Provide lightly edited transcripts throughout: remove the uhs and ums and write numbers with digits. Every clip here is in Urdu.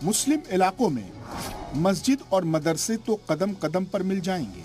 مسلم علاقوں میں مسجد اور مدرسے تو قدم قدم پر مل جائیں گے،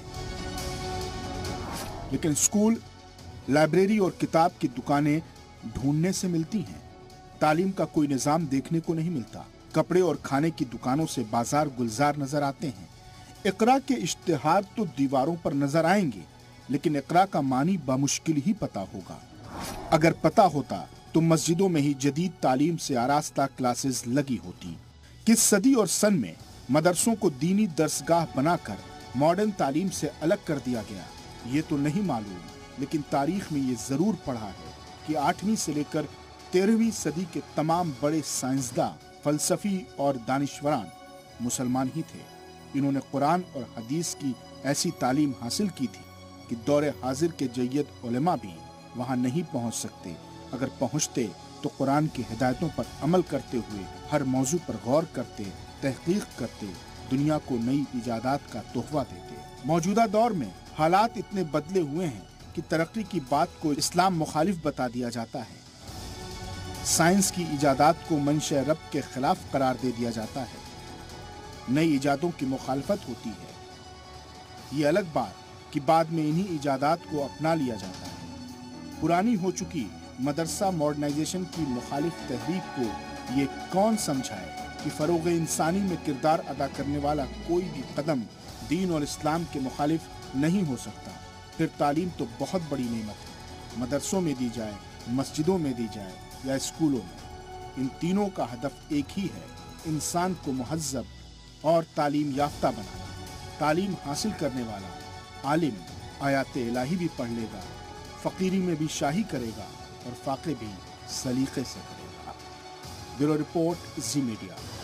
لیکن اسکول، لائبریری اور کتاب کی دکانیں ڈھونڈنے سے ملتی ہیں۔ تعلیم کا کوئی نظام دیکھنے کو نہیں ملتا۔ کپڑے اور کھانے کی دکانوں سے بازار گلزار نظر آتے ہیں۔ اقرا کے اشتہار تو دیواروں پر نظر آئیں گے، لیکن اقرا کا معنی بمشکل ہی پتا ہوگا۔ اگر پتا ہوتا تو مسجدوں میں ہی جدید تعلیم سے آراستہ کلاسز لگی ہوتی۔ کس صدی اور سن میں مدرسوں کو دینی درسگاہ بنا کر ماڈرن تعلیم سے الگ کر دیا گیا، یہ تو نہیں معلوم، لیکن تاریخ میں یہ ضرور پڑھا ہے کہ 8ویں سے لے کر 13ویں صدی کے تمام بڑے سائنسداں، فلسفی اور دانشوران مسلمان ہی تھے۔ انہوں نے قرآن اور حدیث کی ایسی تعلیم حاصل کی تھی کہ دور حاضر کے جید علماء بھی وہاں نہیں پہنچ سکتے۔ اگر پہنچتے تو قرآن کی ہدایتوں پر عمل کرتے ہوئے ہر موضوع پر غور کرتے، تحقیق کرتے، دنیا کو نئی ایجادات کا تحفہ دیتے۔ موجودہ دور میں حالات اتنے بدلے ہوئے ہیں کہ ترقی کی بات کو اسلام مخالف بتا دیا جاتا ہے۔ سائنس کی ایجادات کو منشأ رب کے خلاف قرار دے دیا جاتا ہے۔ نئی ایجادوں کی مخالفت ہوتی ہے۔ یہ الگ بات کہ بعد میں انہی ایجادات کو اپنا لیا جاتا ہے۔ پرانی ہو چکی مدرسہ ماڈرنائزیشن کی مخالف تحریک کو یہ کون سمجھائے کہ فروغ انسانی میں کردار ادا کرنے والا کوئی بھی قدم دین اور اسلام کے مخالف نہیں ہو سکتا۔ پھر تعلیم تو بہت بڑی نعمت ہے، مدرسوں میں دی جائے، مسجدوں میں دی جائے یا اسکولوں میں، ان تینوں کا ہدف ایک ہی ہے، انسان کو مہذب اور تعلیم یافتہ بنانا۔ تعلیم حاصل کرنے والا عالم آیات الہی بھی پڑھ لے گا، فقیری میں بھی شاہی کرے گا اور فاقے بھی سلیقے سے کرے گا۔ Bureau report, Zee media.